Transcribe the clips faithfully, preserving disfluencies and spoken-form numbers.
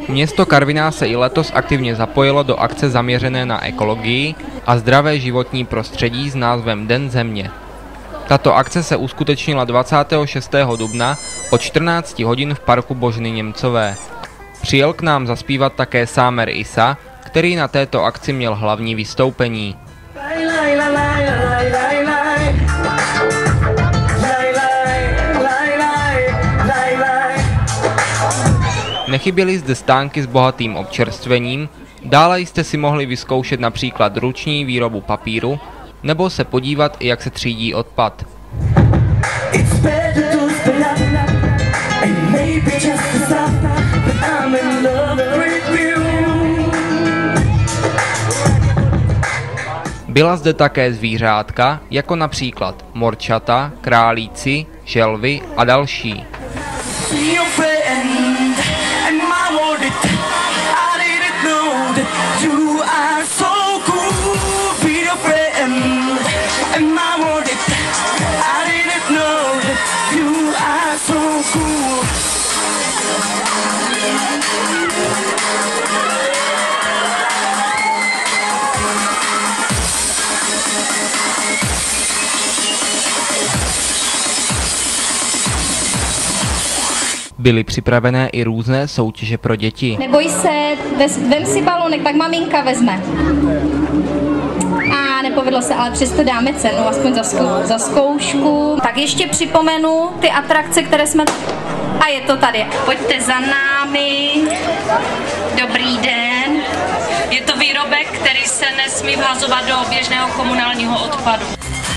Město Karviná se i letos aktivně zapojilo do akce zaměřené na ekologii a zdravé životní prostředí s názvem Den země. Tato akce se uskutečnila dvacátého šestého dubna od čtrnácti hodin v parku Boženy Němcové. Přijel k nám zaspívat také Sámer Isa, který na této akci měl hlavní vystoupení. Nechyběly zde stánky s bohatým občerstvením, dále jste si mohli vyzkoušet například ruční výrobu papíru, nebo se podívat, jak se třídí odpad. Byla zde také zvířátka, jako například morčata, králíci, želvy a další. Byly připravené i různé soutěže pro děti. Neboj se, vem si balonek, tak maminka vezme. A nepovedlo se, ale přesto dáme cenu, aspoň za, zkou, za zkoušku. Tak ještě připomenu ty atrakce, které jsme... A je to tady. Pojďte za námi. Dobrý den. Je to výrobek, který se nesmí vhazovat do běžného komunálního odpadu.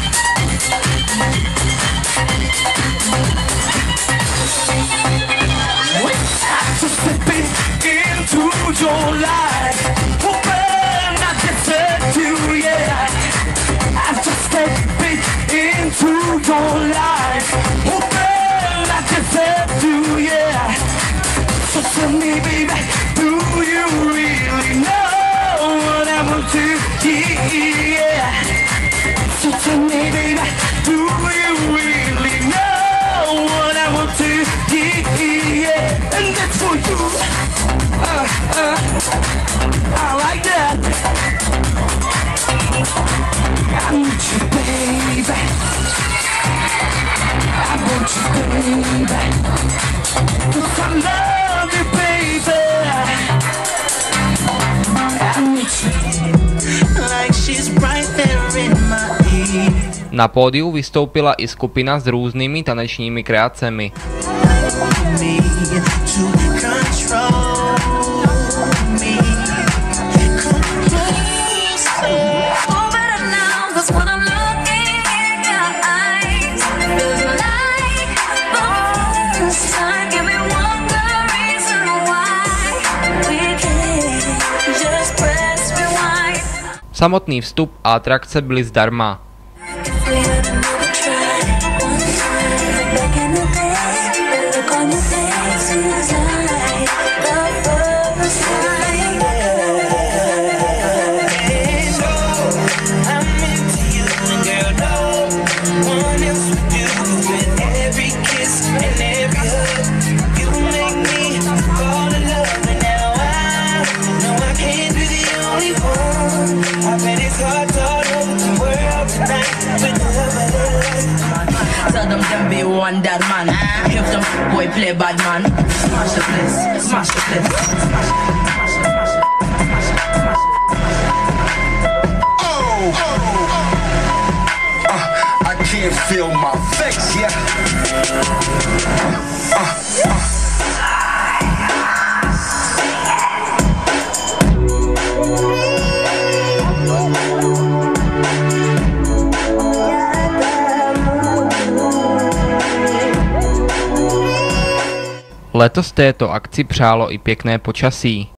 Na pódiu vystoupila i skupina s různými tanečními kreacemi. Samotný vstup a atrakce byly zdarma. Letos této akci přálo i pěkné počasí.